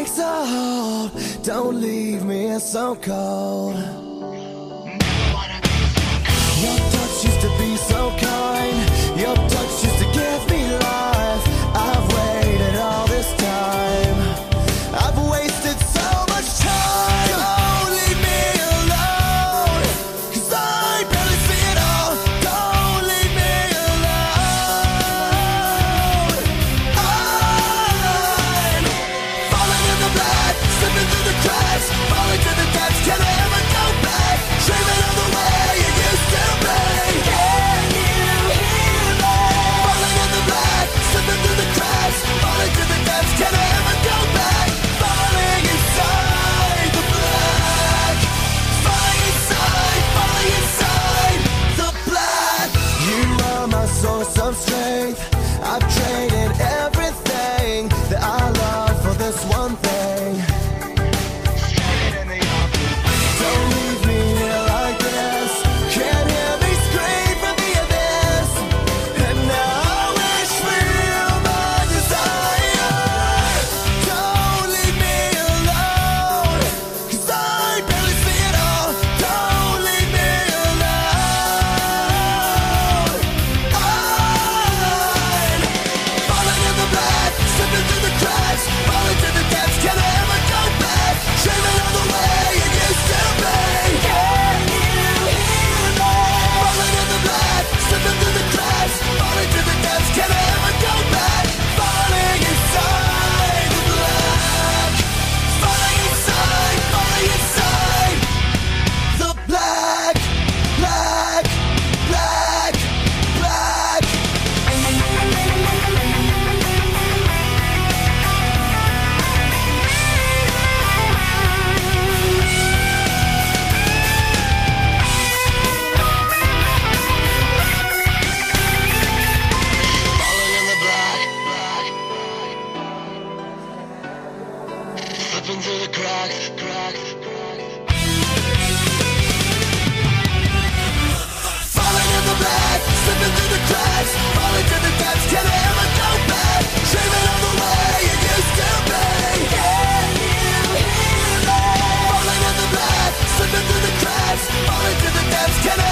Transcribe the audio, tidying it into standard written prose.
takes a hold. Don't leave me so cold. Your touch used to be so kind. Your touch used to give me life. I've waited all this time. I've wasted so much time. Don't leave me alone, 'cause I barely see it all. Don't leave me alone. I'm falling in the black, slipping through the cracks, falling to the depths. Can I ever go back? Dreaming of the way it used to be. Can you hear me? Falling in the black, slipping through the cracks, falling to the depths. Can I ever go back? Falling inside the black. Falling inside the black. You are my source of strength. I've traded everything that I love for this one thing. Don't leave me here like this. Can't hear me scream from the abyss. And now I wish for you my desire. Don't leave me alone, 'cause I barely see it all. Don't leave me alone. I'm falling in the black, slipping through the cracks, falling to the depths. Can I ever go back? Dreaming of the way it used to be. Can you hear me? Falling in the black, slipping through the cracks, falling to the depths. Can I ever go back? Falling inside the black. Falling inside the black. Black, black, black. Falling in the black, black, slipping through the cracks, cracks, cracks. Falling in the black, slipping through the cracks, falling to the depths. Can I ever go back? Dreaming of the way it used to be. Can you hear me? Falling in the black, slipping through the cracks, falling to the depths. Can I